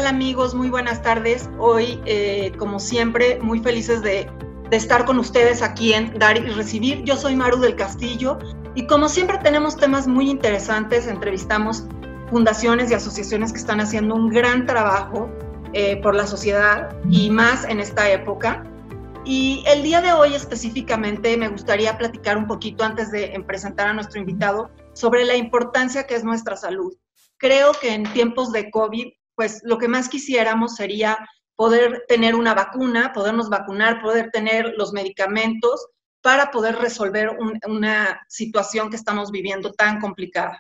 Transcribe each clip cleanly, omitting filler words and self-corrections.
tal amigos? Muy buenas tardes. Hoy, como siempre, muy felices de estar con ustedes aquí en Dar y Recibir. Yo soy Maru del Castillo y como siempre tenemos temas muy interesantes. Entrevistamos fundaciones y asociaciones que están haciendo un gran trabajo por la sociedad y más en esta época. Y el día de hoy específicamente me gustaría platicar un poquito antes de presentar a nuestro invitado sobre la importancia que es nuestra salud. Creo que en tiempos de COVID, pues lo que más quisiéramos sería poder tener una vacuna, podernos vacunar, poder tener los medicamentos para poder resolver una situación que estamos viviendo tan complicada.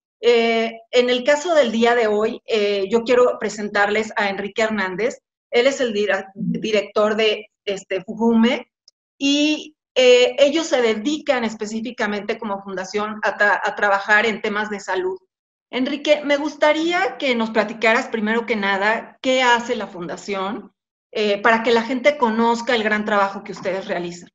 En el caso del día de hoy, yo quiero presentarles a Enrique Hernández. Él es el director de FUJUME y ellos se dedican específicamente como fundación a trabajar en temas de salud. Enrique, me gustaría que nos platicaras primero que nada qué hace la fundación para que la gente conozca el gran trabajo que ustedes realizan.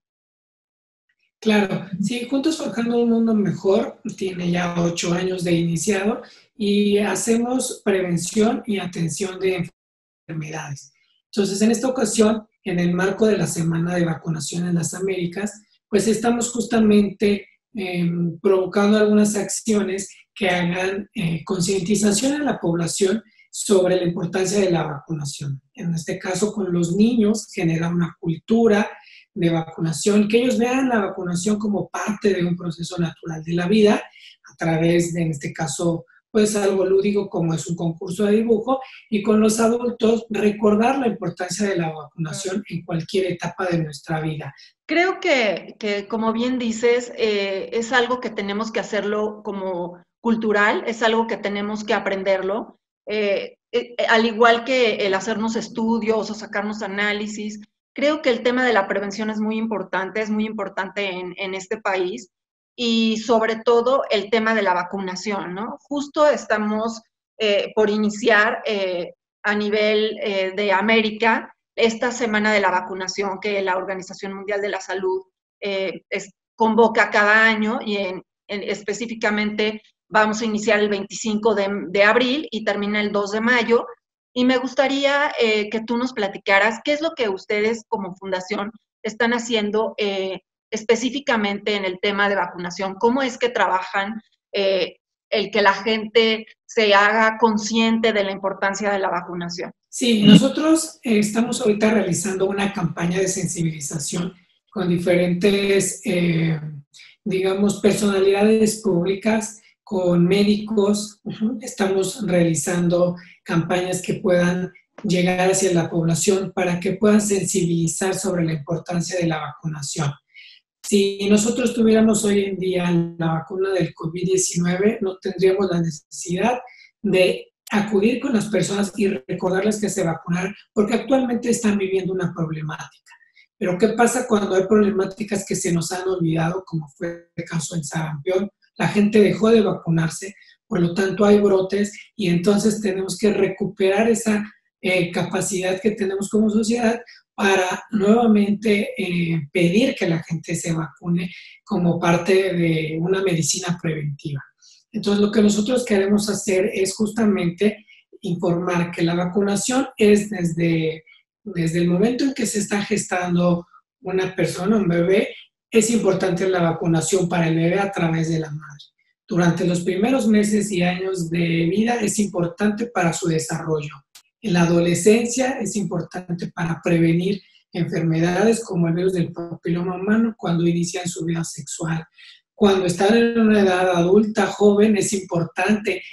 Claro, sí, Juntos Forjando un Mundo Mejor tiene ya 8 años de iniciado y hacemos prevención y atención de enfermedades. Entonces, en esta ocasión, en el marco de la Semana de Vacunación en las Américas, pues estamos justamente provocando algunas acciones que hagan concientización a la población sobre la importancia de la vacunación. En este caso, con los niños, genera una cultura de vacunación, que ellos vean la vacunación como parte de un proceso natural de la vida, a través de, en este caso, pues algo lúdico como es un concurso de dibujo, y con los adultos recordar la importancia de la vacunación en cualquier etapa de nuestra vida. Creo que como bien dices, es algo que tenemos que hacerlo como cultural, es algo que tenemos que aprenderlo, al igual que el hacernos estudios o sacarnos análisis. Creo que el tema de la prevención es muy importante en este país y sobre todo el tema de la vacunación, ¿no? Justo estamos por iniciar a nivel de América esta semana de la vacunación que la Organización Mundial de la Salud convoca cada año y específicamente vamos a iniciar el 25 de abril y termina el 2 de mayo. Y me gustaría que tú nos platicaras qué es lo que ustedes como fundación están haciendo específicamente en el tema de vacunación. ¿Cómo es que trabajan el que la gente se haga consciente de la importancia de la vacunación? Sí, nosotros estamos ahorita realizando una campaña de sensibilización con diferentes, digamos, personalidades públicas, con médicos. Estamos realizando campañas que puedan llegar hacia la población para que puedan sensibilizar sobre la importancia de la vacunación. Si nosotros tuviéramos hoy en día la vacuna del COVID-19, no tendríamos la necesidad de acudir con las personas y recordarles que se vacunaran, porque actualmente están viviendo una problemática. Pero ¿qué pasa cuando hay problemáticas que se nos han olvidado, como fue el caso en sarampión? La gente dejó de vacunarse, por lo tanto hay brotes y entonces tenemos que recuperar esa capacidad que tenemos como sociedad para nuevamente pedir que la gente se vacune como parte de una medicina preventiva. Entonces, lo que nosotros queremos hacer es justamente informar que la vacunación es desde el momento en que se está gestando una persona, un bebé, es importante la vacunación para el bebé a través de la madre. Durante los primeros meses y años de vida es importante para su desarrollo. En la adolescencia es importante para prevenir enfermedades como el virus del papiloma humano cuando inician su vida sexual. Cuando están en una edad adulta, joven, es importante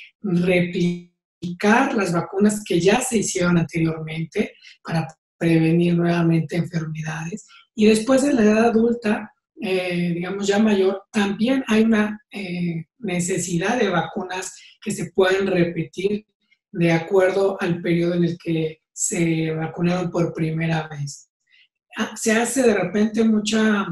replicar las vacunas que ya se hicieron anteriormente para prevenir nuevamente enfermedades. Y después de la edad adulta, digamos ya mayor, también hay una necesidad de vacunas que se pueden repetir de acuerdo al periodo en el que se vacunaron por primera vez. Se hace de repente mucha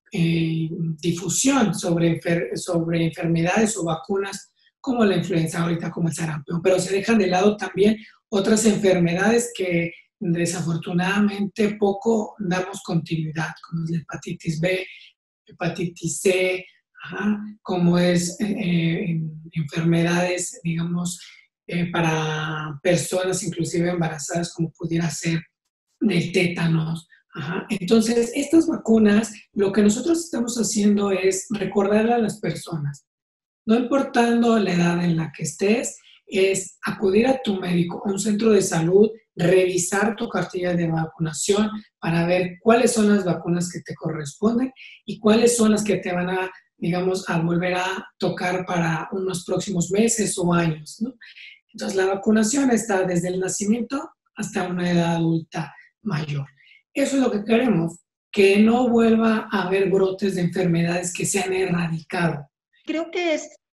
difusión sobre enfermedades o vacunas como la influenza ahorita, como el sarampión, pero se dejan de lado también otras enfermedades que desafortunadamente poco damos continuidad, como es la hepatitis B, hepatitis C, como es enfermedades, digamos, para personas inclusive embarazadas, como pudiera ser del tétanos. Ajá. Entonces, estas vacunas, lo que nosotros estamos haciendo es recordarle a las personas, no importando la edad en la que estés, es acudir a tu médico, a un centro de salud, revisar tu cartilla de vacunación para ver cuáles son las vacunas que te corresponden y cuáles son las que te van a, digamos, a volver a tocar para unos próximos meses o años, ¿no? Entonces, la vacunación está desde el nacimiento hasta una edad adulta mayor. Eso es lo que queremos, que no vuelva a haber brotes de enfermedades que se han erradicado. Creo que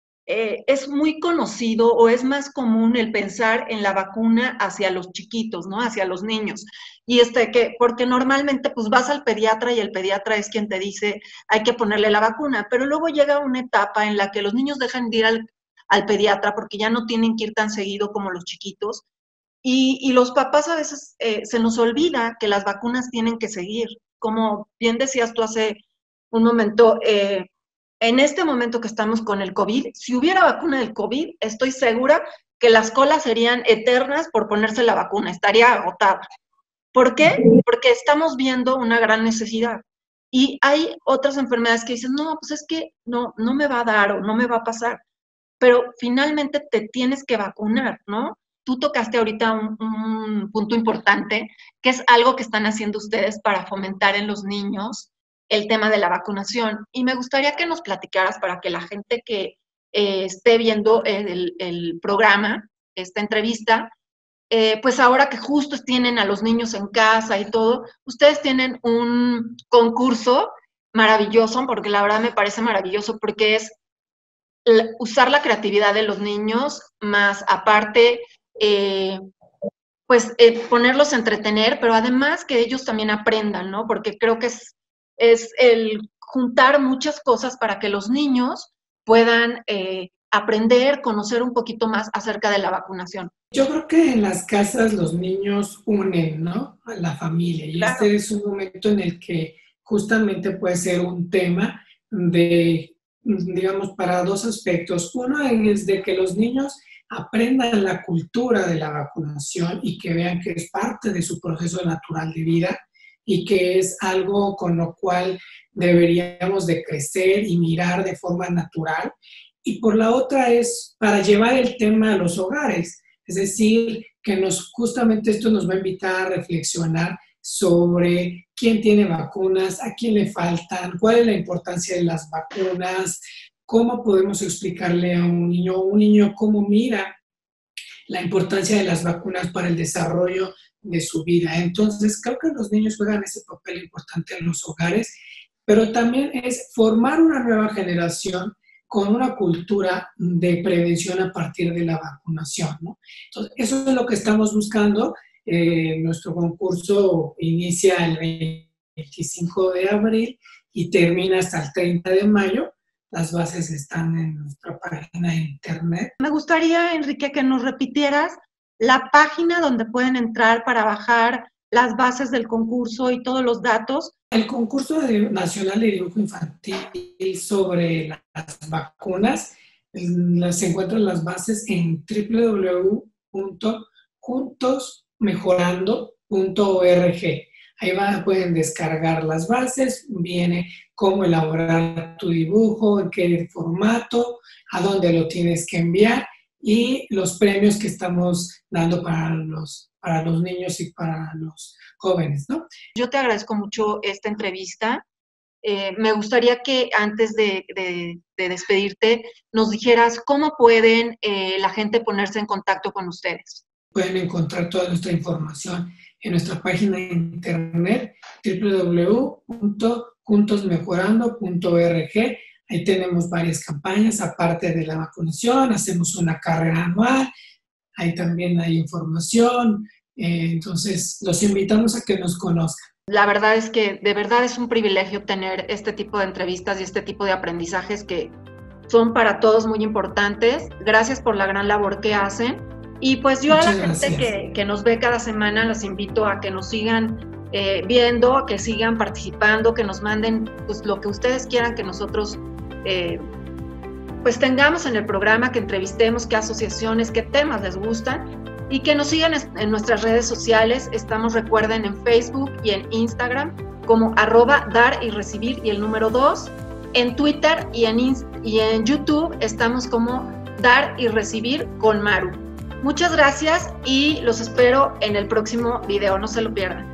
es muy conocido o es más común el pensar en la vacuna hacia los chiquitos, ¿no? Hacia los niños. Y porque normalmente pues vas al pediatra y el pediatra es quien te dice hay que ponerle la vacuna, pero luego llega una etapa en la que los niños dejan de ir al pediatra porque ya no tienen que ir tan seguido como los chiquitos. Y los papás a veces se nos olvida que las vacunas tienen que seguir. Como bien decías tú hace un momento, en este momento que estamos con el COVID, si hubiera vacuna del COVID, estoy segura que las colas serían eternas por ponerse la vacuna, estaría agotada. ¿Por qué? Porque estamos viendo una gran necesidad. Y hay otras enfermedades que dicen, no, pues es que no me va a dar o no me va a pasar. Pero finalmente te tienes que vacunar, ¿no? Tú tocaste ahorita un punto importante, que es algo que están haciendo ustedes para fomentar en los niños el tema de la vacunación. Y me gustaría que nos platicaras para que la gente que esté viendo el programa, esta entrevista, pues ahora que justo tienen a los niños en casa y todo, ustedes tienen un concurso maravilloso, porque la verdad me parece maravilloso, porque es usar la creatividad de los niños, más aparte, ponerlos a entretener, pero además que ellos también aprendan, ¿no? Porque creo que es el juntar muchas cosas para que los niños puedan aprender, conocer un poquito más acerca de la vacunación. Yo creo que en las casas los niños unen, ¿no? A la familia. Y Claro. este es un momento en el que justamente puede ser un tema de, digamos, para dos aspectos. Uno es de que los niños aprendan la cultura de la vacunación y que vean que es parte de su proceso natural de vida y que es algo con lo cual deberíamos de crecer y mirar de forma natural. Y por la otra es para llevar el tema a los hogares. Es decir, que justamente esto nos va a invitar a reflexionar sobre quién tiene vacunas, a quién le faltan, cuál es la importancia de las vacunas, cómo podemos explicarle a un niño cómo mira la importancia de las vacunas para el desarrollo de su vida. Entonces, creo que los niños juegan ese papel importante en los hogares, pero también es formar una nueva generación con una cultura de prevención a partir de la vacunación, ¿no? Entonces, eso es lo que estamos buscando. Nuestro concurso inicia el 25 de abril y termina hasta el 30 de mayo. Las bases están en nuestra página de internet. Me gustaría, Enrique, que nos repitieras la página donde pueden entrar para bajar las bases del concurso y todos los datos. El concurso nacional de dibujo infantil sobre las vacunas se encuentran las bases en www.juntosmejorando.org. Ahí pueden descargar las bases, viene cómo elaborar tu dibujo, en qué formato, a dónde lo tienes que enviar y los premios que estamos dando para los niños y para los jóvenes, ¿no? Yo te agradezco mucho esta entrevista. Me gustaría que antes de despedirte nos dijeras cómo pueden la gente ponerse en contacto con ustedes. Pueden encontrar toda nuestra información en nuestra página de internet www.juntosmejorando.org. Ahí tenemos varias campañas, aparte de la vacunación, hacemos una carrera anual, ahí también hay información, entonces los invitamos a que nos conozcan. La verdad es que de verdad es un privilegio tener este tipo de entrevistas y este tipo de aprendizajes que son para todos muy importantes. Gracias por la gran labor que hacen. Y pues yo Muchas a la gente que nos ve cada semana las invito a que nos sigan viendo, a que sigan participando, que nos manden pues lo que ustedes quieran que nosotros pues tengamos en el programa, que entrevistemos qué asociaciones, qué temas les gustan y que nos sigan en nuestras redes sociales. Estamos, recuerden, en Facebook y en Instagram como @dar y recibir y el número 2. En Twitter y en YouTube estamos como Dar y Recibir con Maru. Muchas gracias y los espero en el próximo video, no se lo pierdan.